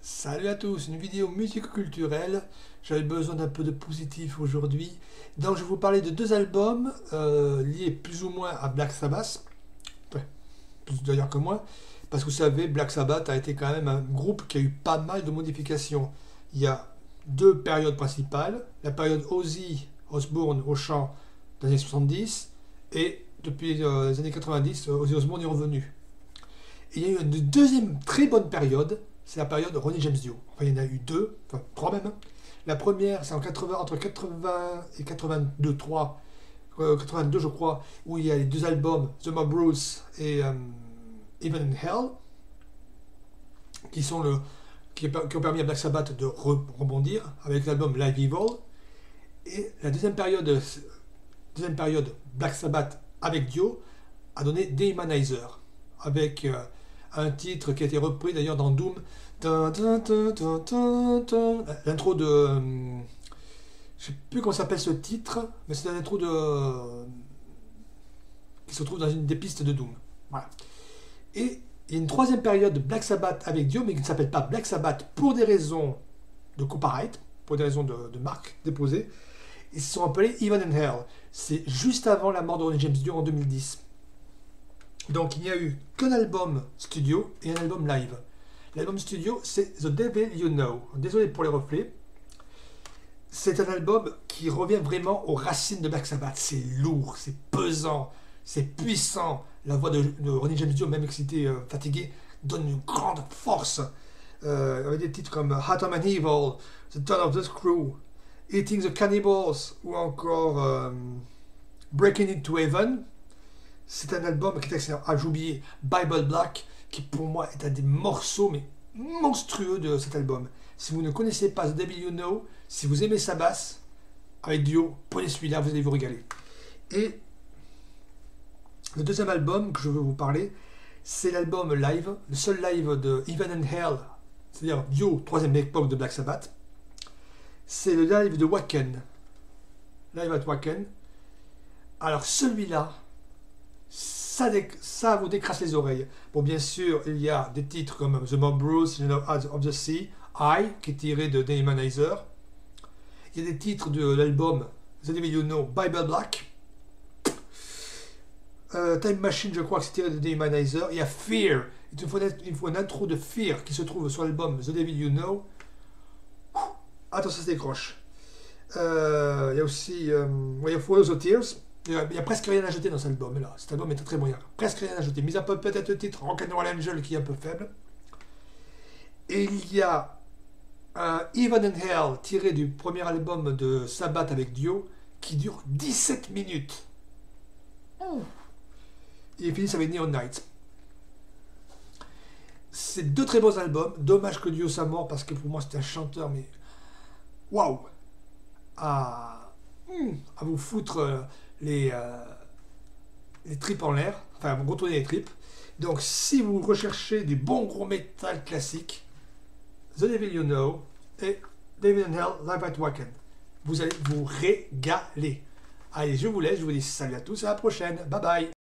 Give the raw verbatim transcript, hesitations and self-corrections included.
Salut à tous, une vidéo musico-culturelle. J'avais besoin d'un peu de positif aujourd'hui. Donc je vais vous parler de deux albums euh, liés plus ou moins à Black Sabbath. Ouais, plus d'ailleurs que moi. Parce que vous savez, Black Sabbath a été quand même un groupe qui a eu pas mal de modifications. Il y a deux périodes principales. La période Ozzy Osbourne au chant des années soixante-dix. Et depuis euh, les années quatre-vingt-dix, Ozzy Osbourne est revenu. Et il y a eu une deuxième très bonne période. C'est la période Ronnie James Dio. Enfin, il y en a eu deux, enfin trois même. La première, c'est en quatre-vingts, entre quatre-vingts et quatre-vingt-deux, trois, euh, quatre-vingt-deux je crois, où il y a les deux albums, The Mob Rules et euh, Even in Hell, qui, sont le, qui, qui ont permis à Black Sabbath de re rebondir avec l'album Live Evil. Et la deuxième période, deuxième période Black Sabbath avec Dio a donné Dehumanizer, avec euh, un titre qui a été repris d'ailleurs dans Doom. L'intro de... Euh, je sais plus comment s'appelle ce titre, mais c'est l'intro de... Euh, qui se trouve dans une des pistes de Doom. Voilà. Et il y a une troisième période de Black Sabbath avec Dio, mais qui ne s'appelle pas Black Sabbath pour des raisons de copyright, pour des raisons de, de marque déposée. Ils se sont appelés Even in Hell. C'est juste avant la mort de Ronnie James Dio en deux mille dix. Donc il n'y a eu qu'un album studio et un album live. L'album studio, c'est The Devil You Know. Désolé pour les reflets. C'est un album qui revient vraiment aux racines de Black Sabbath. C'est lourd, c'est pesant, c'est puissant. La voix de, de Ronnie James Dio, même s'il était euh, fatigué, donne une grande force. Euh, avec des titres comme Heart of an Evil, The Dawn of the Screw, Eating the Cannibals ou encore euh, Breaking Into Heaven. C'est un album qui est excellent. Ah, j'ai oublié Bible Black, qui pour moi est un des morceaux mais monstrueux de cet album. Si vous ne connaissez pas The Devil You Know, si vous aimez sa basse, avec Dio, prenez celui-là, vous allez vous régaler. Et le deuxième album que je veux vous parler, c'est l'album live, le seul live de Even in Hell, c'est-à-dire Dio, troisième époque de Black Sabbath. C'est le live de Wacken. Live at Wacken. Alors celui-là, Ça, ça vous décrasse les oreilles. Bon, bien sûr, il y a des titres comme The Mob Rules, You know, Out of the Sea, I, qui est tiré de Dehumanizer. Il y a des titres de l'album The Devil You Know, Bible Black. Euh, Time Machine, je crois que c'est tiré de Dehumanizer. Il y a Fear. Il faut, il faut une intro de Fear qui se trouve sur l'album The Devil You Know. Attends, ça se décroche. Euh, il y a aussi euh, il y a Follow the Tears. Il n'y a presque rien à jeter dans cet album là. Cet album est très très moyen. Presque rien à jeter. Mis à part peut-être le titre Rock'n'Roll Angel qui est un peu faible. Et il y a un Even in Hell tiré du premier album de Sabbath avec Dio qui dure dix-sept minutes. Oh. Et il finit avec Neon Night. C'est deux très bons albums. Dommage que Dio soit mort parce que pour moi c'était un chanteur mais waouh, à, à vous foutre les, euh, les tripes en l'air, enfin vous retournez les tripes. Donc si vous recherchez du bon gros métal classique, The Devil You Know et Devil in Hell Live at Wacken, vous allez vous régaler. Allez, je vous laisse, je vous dis salut à tous, à la prochaine, bye bye.